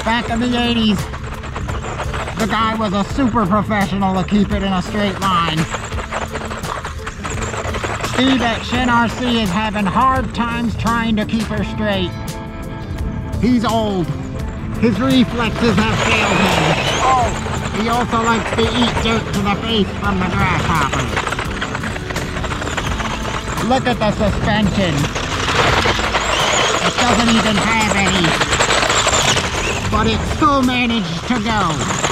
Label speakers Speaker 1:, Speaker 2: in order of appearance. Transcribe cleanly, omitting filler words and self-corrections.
Speaker 1: Back in the 80s, the guy was a super professional to keep it in a straight line. Steve at Shin RC is having hard times trying to keep her straight. He's old. His reflexes have failed him. Oh, he also likes to eat dirt to the face from the grasshopper. Look at the suspension. It doesn't even have any. But it still managed to go.